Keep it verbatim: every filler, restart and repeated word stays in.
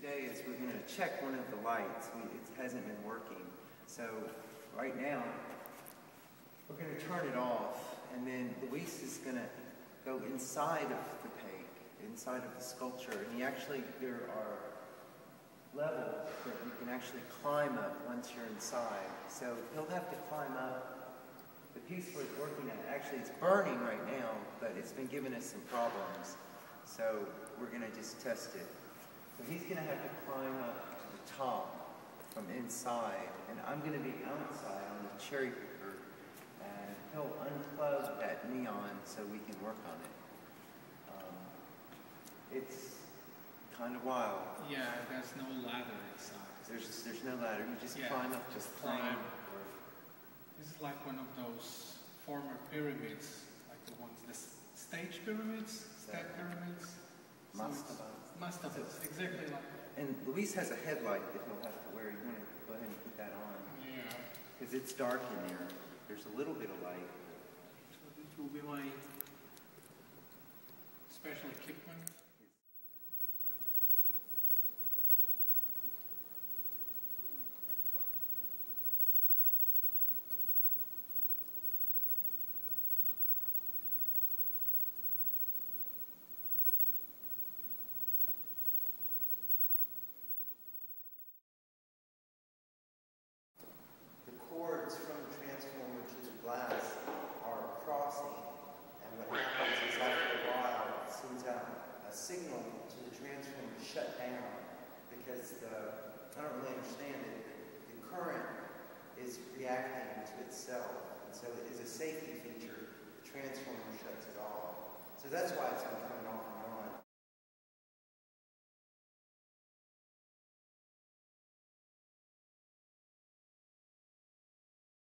today is we're going to check one of the lights. We, it hasn't been working. So right now, we're going to turn it off, and then Luis is going to go inside of the Paik, inside of the sculpture. And he actually, there are levels that you can actually climb up once you're inside. So he'll have to climb up. The piece we're working at, actually it's burning right now, but it's been giving us some problems. So we're going to just test it. So he's going to have to climb up to the top from inside, and I'm going to be outside on the cherry picker, and he'll unplug that neon so we can work on it. Um, it's kind of wild. Yeah, there's no ladder inside. There's there's no ladder. You just yeah, climb up to the plane. Or this is like one of those former pyramids, like the ones, the stage pyramids, step pyramids. Mastabas. Mastabas, exactly like that. And Luis has a headlight that he'll have to wear. You want to go ahead and put that on. Yeah. Because it's dark in there. There's a little bit of light. So this will be my special equipment. From the transformer to the glass are crossing, and what happens is after a while it sends out a signal to the transformer to shut down, because the, I don't really understand it, but the current is reacting to itself, and so it is a safety feature. The transformer shuts it off. So that's why it's